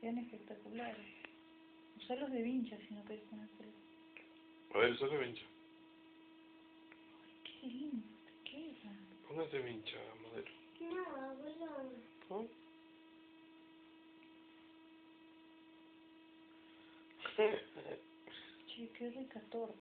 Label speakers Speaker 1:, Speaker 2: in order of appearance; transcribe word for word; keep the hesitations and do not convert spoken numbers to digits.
Speaker 1: quedan espectaculares. Usarlos de vincha si no querés ponértelo.
Speaker 2: A ver, usalo de vincha.
Speaker 1: Qué lindo te queda.
Speaker 2: Póngase vincha, Modelo.
Speaker 3: No, abuelo.
Speaker 2: ¿No?
Speaker 1: Che, qué rica torta.